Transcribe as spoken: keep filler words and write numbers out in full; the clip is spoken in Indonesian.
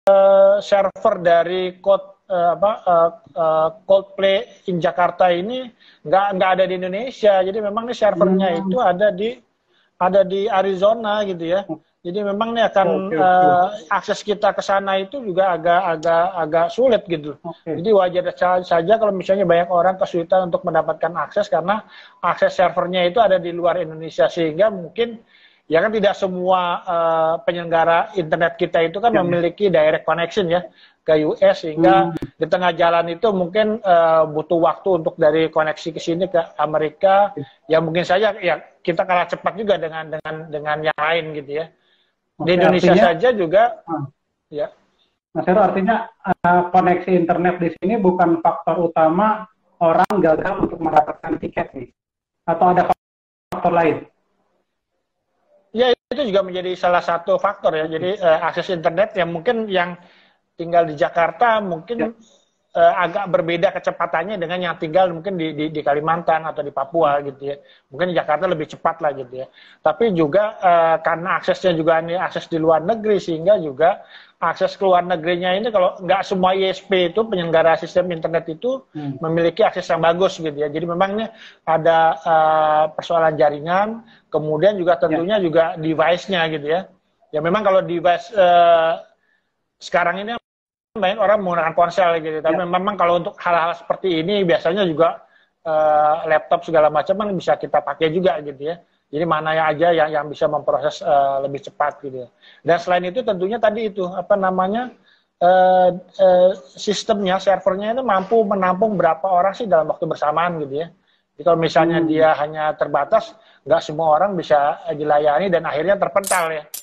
uh, server dari Code uh, apa uh, uh, Coldplay in Jakarta ini nggak nggak ada di Indonesia. Jadi memang nih servernya hmm. itu ada di ada di Arizona gitu ya. Jadi memang nih akan okay, okay. Uh, akses kita ke sana itu juga agak agak agak sulit gitu. Okay. Jadi wajar saja kalau misalnya banyak orang kesulitan untuk mendapatkan akses karena akses servernya itu ada di luar Indonesia, sehingga mungkin ya kan tidak semua uh, penyelenggara internet kita itu kan ya, memiliki direct connection ya ke U S, sehingga hmm. di tengah jalan itu mungkin uh, butuh waktu untuk dari koneksi ke sini ke Amerika. Ya mungkin saja ya kita kalah cepat juga dengan dengan dengan yang lain gitu ya. Di Indonesia artinya, saja juga, uh, ya. Mas Heru, artinya uh, koneksi internet di sini bukan faktor utama orang gagal untuk mendapatkan tiket nih, atau ada faktor lain? Ya, itu juga menjadi salah satu faktor ya. Jadi uh, akses internet yang mungkin yang tinggal di Jakarta mungkin ya. uh, agak berbeda kecepatannya dengan yang tinggal mungkin di, di, di Kalimantan atau di Papua gitu ya. Mungkin di Jakarta lebih cepat lah gitu ya. Tapi juga uh, karena aksesnya juga ini akses di luar negeri, sehingga juga akses ke luar negerinya ini kalau nggak semua I S P itu penyelenggara sistem internet itu hmm. memiliki akses yang bagus gitu ya. Jadi memang ini ada uh, persoalan jaringan, kemudian juga tentunya ya. juga device-nya gitu ya. Ya memang kalau device uh, sekarang ini banyak orang menggunakan ponsel gitu, tapi ya. memang kalau untuk hal-hal seperti ini biasanya juga uh, laptop segala macam kan bisa kita pakai juga gitu ya. Jadi mana yang aja yang yang bisa memproses uh, lebih cepat gitu ya. Dan selain itu tentunya tadi itu apa namanya uh, uh, sistemnya, servernya itu mampu menampung berapa orang sih dalam waktu bersamaan gitu ya. Jadi kalau misalnya hmm. dia hanya terbatas, nggak semua orang bisa dilayani dan akhirnya terpental ya.